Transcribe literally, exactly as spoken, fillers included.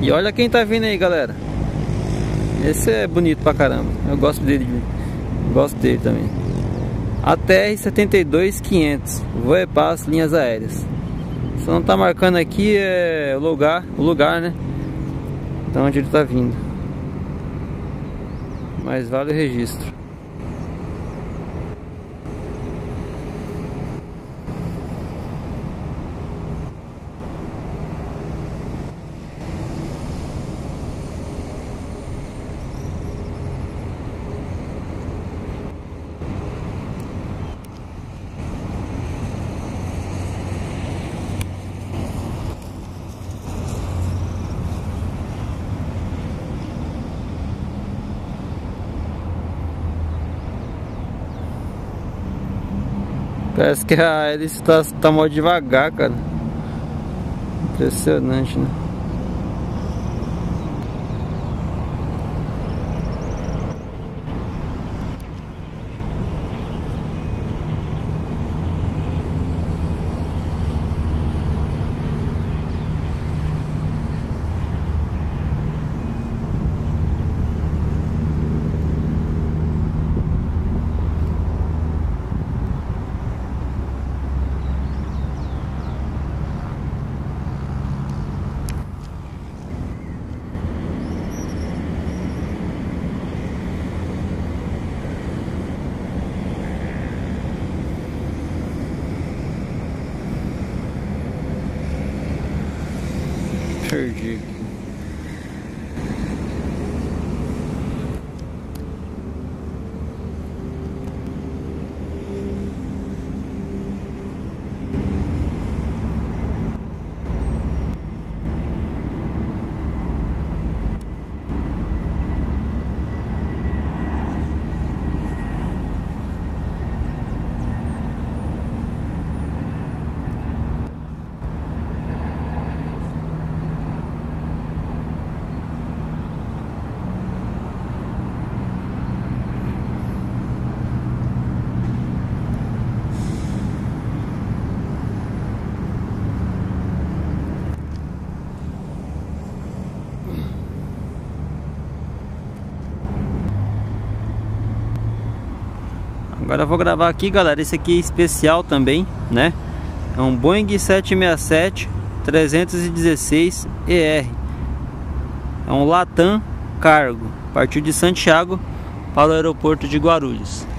E olha quem tá vindo aí, galera. Esse é bonito pra caramba. Eu gosto dele. Gosto dele também. A T R setenta e dois quinhentos. Voepass Linhas Aéreas. Só não tá marcando aqui é o lugar, o lugar, né? De onde ele tá vindo. Mas vale o registro. Parece que a hélice tá, tá mó devagar, cara. Impressionante, né? Perdi. Agora eu vou gravar aqui, galera. Esse aqui é especial também, né? É um Boeing sete seis sete trezentos e dezesseis E R. É um Latam Cargo. Partiu de Santiago para o aeroporto de Guarulhos.